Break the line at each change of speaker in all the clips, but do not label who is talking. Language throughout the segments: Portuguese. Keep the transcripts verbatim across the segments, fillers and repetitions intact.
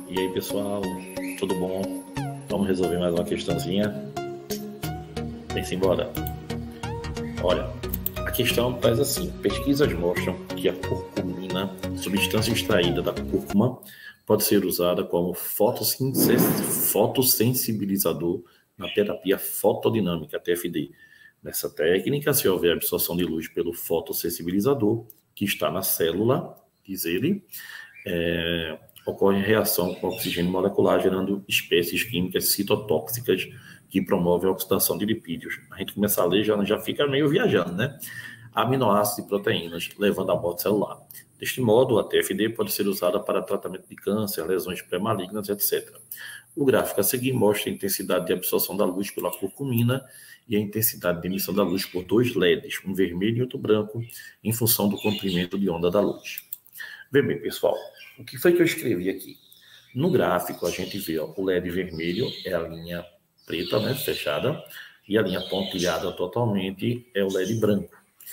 E aí, pessoal, tudo bom? Vamos resolver mais uma questãozinha? Vem-se embora. Olha, a questão faz assim: pesquisas mostram que a curcumina, substância extraída da cúrcuma, pode ser usada como fotossensibilizador na terapia fotodinâmica, T F D. Nessa técnica, se houver absorção de luz pelo fotossensibilizador, que está na célula, diz ele, é, ocorre reação com oxigênio molecular, gerando espécies químicas citotóxicas que promovem a oxidação de lipídios. A gente começa a ler, já, já fica meio viajando, né? Aminoácidos e proteínas, levando à morte celular. Deste modo, a T F D pode ser usada para tratamento de câncer, lesões pré-malignas, etcétera. O gráfico a seguir mostra a intensidade de absorção da luz pela curcumina e a intensidade de emissão da luz por dois L E Ds, um vermelho e outro branco, em função do comprimento de onda da luz. Vê bem, pessoal, o que foi que eu escrevi aqui? No gráfico, a gente vê ó, o L E D vermelho é a linha preta, né, fechada, e a linha pontilhada totalmente é o L E D branco.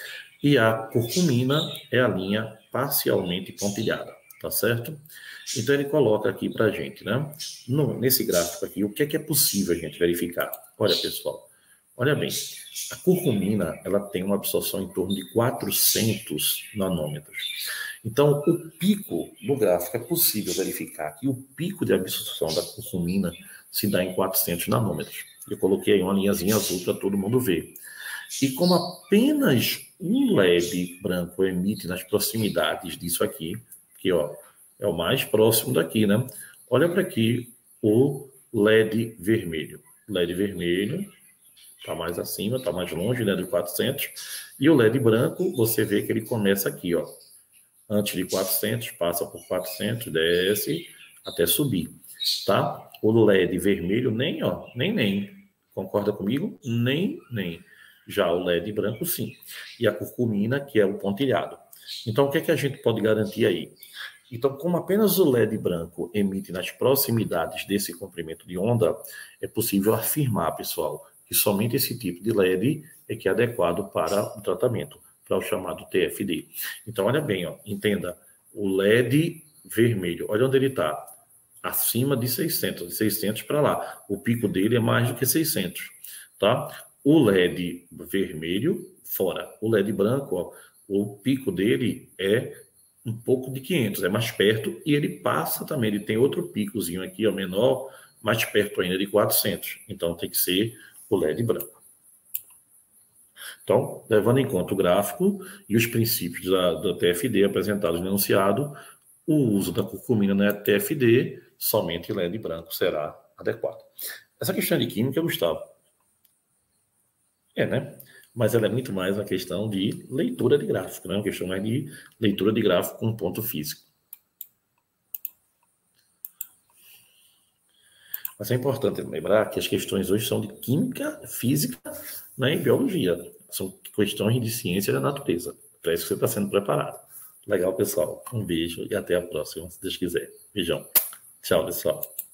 E a curcumina é a linha parcialmente pontilhada, tá certo? Então, ele coloca aqui para a gente, né? No, nesse gráfico aqui, o que é que é possível a gente verificar? Olha, pessoal, olha bem, a curcumina, ela tem uma absorção em torno de quatrocentos nanômetros. Então, o pico do gráfico é possível verificar que o pico de absorção da curcumina se dá em quatrocentos nanômetros. Eu coloquei aí uma linhazinha azul para todo mundo ver. E como apenas um L E D branco emite nas proximidades disso aqui, que ó, é o mais próximo daqui, né? Olha para aqui o L E D vermelho. O L E D vermelho está mais acima, está mais longe, né, de quatrocentos. E o L E D branco, você vê que ele começa aqui, ó. Antes de quatrocentos, passa por quatrocentos, desce até subir, tá? O L E D vermelho nem, ó, nem, nem. Concorda comigo? Nem, nem. Já o L E D branco, sim. E a curcumina, que é o pontilhado. Então, o que é que a gente pode garantir aí? Então, como apenas o L E D branco emite nas proximidades desse comprimento de onda, é possível afirmar, pessoal, que somente esse tipo de L E D é que é adequado para o tratamento, para o chamado T F D. Então, olha bem, ó, entenda, o L E D vermelho, olha onde ele está, acima de seiscentos, de seiscentos para lá. O pico dele é mais do que seiscentos, tá? O L E D vermelho, fora. O L E D branco, ó, o pico dele é um pouco de quinhentos, é mais perto, e ele passa também, ele tem outro picozinho aqui, ó, menor, mais perto ainda de quatrocentos. Então, tem que ser o L E D branco. Então, levando em conta o gráfico e os princípios da, da T F D apresentados no enunciado, o uso da curcumina na T F D, somente o L E D branco será adequado. Essa questão de química, Gustavo, é, né? Mas ela é muito mais uma questão de leitura de gráfico, né? Uma questão mais de leitura de gráfico com ponto físico. Mas é importante lembrar que as questões hoje são de química, física, né, e biologia. São questões de ciência da natureza. Para isso que você está sendo preparado. Legal, pessoal. Um beijo e até a próxima, se Deus quiser. Beijão. Tchau, pessoal.